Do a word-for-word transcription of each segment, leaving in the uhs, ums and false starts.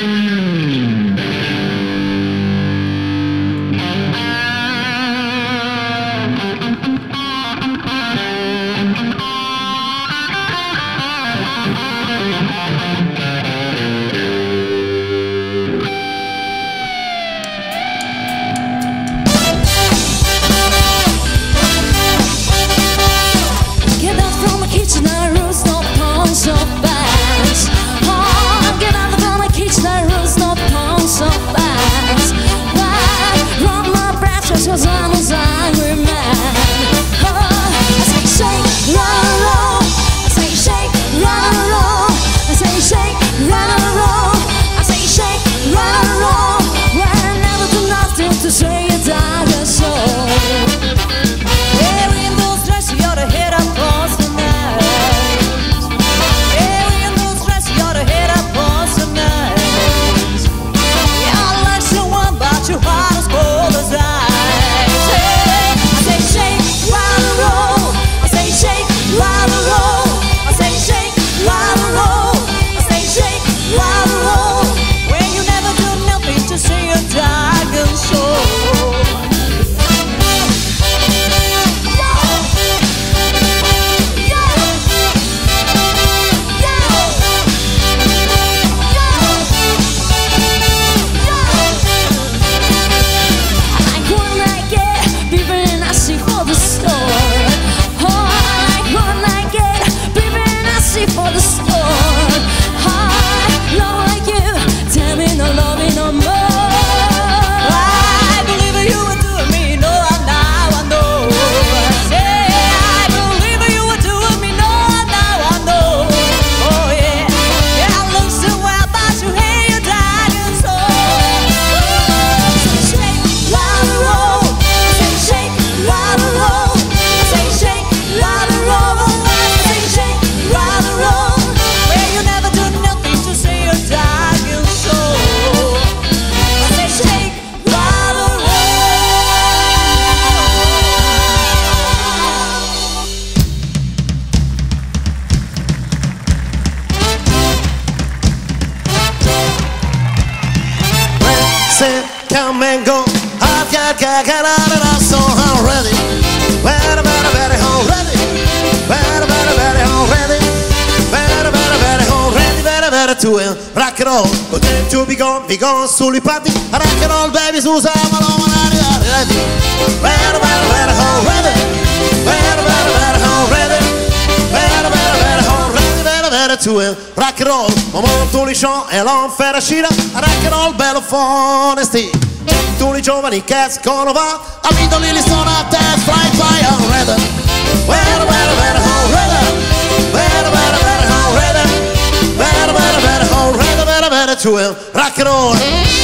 Come and go, I can't get out of the song already. Better, better, better, already. Better, better, better, already. Better, better, better, already. Better, better to him. Rock and roll, but then to be gone, be gone, soli party. Rock and roll, baby, Susa, Malone, ready. Better, better, better, already. Better, better, better, already. Better, better, better, already. Better, better to him. Rock and roll, moment tous les chants et l'enfer ascira. Rock and roll, bello honesty. Tutti i giovani che escono va, a Midoli li sono a test, fly, fly, already. Better, better, better, already. Better, better, better, already. Better, better, better, already. Better, better to him. Rock and roll.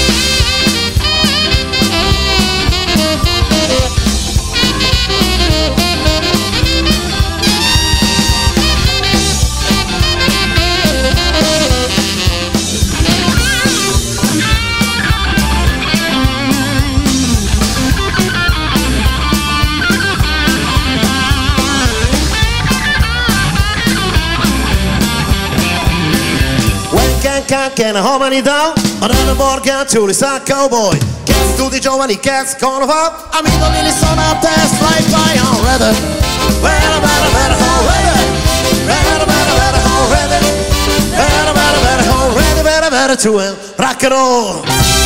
Che una umanità, ma non è morga, tu li sa cowboy. Che tutti i giovani che escono va, a Midoli li sono a test, fly, fly, already. Better, better, better, already. Better, better, better, already. Better, better, better, already. Better, better to him, rock and roll.